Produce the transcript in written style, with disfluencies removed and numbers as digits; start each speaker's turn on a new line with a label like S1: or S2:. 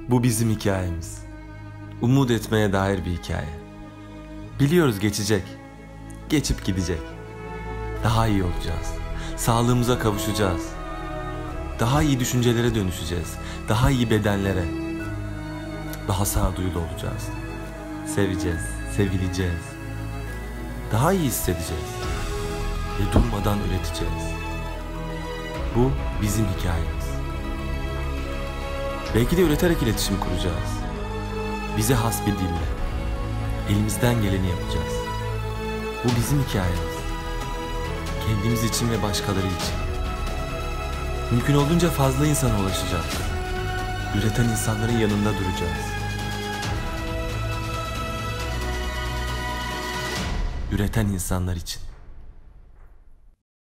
S1: Bu bizim hikayemiz. Umut etmeye dair bir hikaye. Biliyoruz geçecek. Geçip gidecek. Daha iyi olacağız. Sağlığımıza kavuşacağız. Daha iyi düşüncelere dönüşeceğiz. Daha iyi bedenlere. Daha sağduyulu olacağız. Seveceğiz, sevileceğiz. Daha iyi hissedeceğiz. Ve durmadan üreteceğiz. Bu bizim hikayemiz. Belki de üreterek iletişim kuracağız. Bize has bir dille. Elimizden geleni yapacağız. Bu bizim hikayemiz. Kendimiz için ve başkaları için. Mümkün olduğunca fazla insana ulaşacağız. Üreten insanların yanında duracağız. Üreten insanlar için.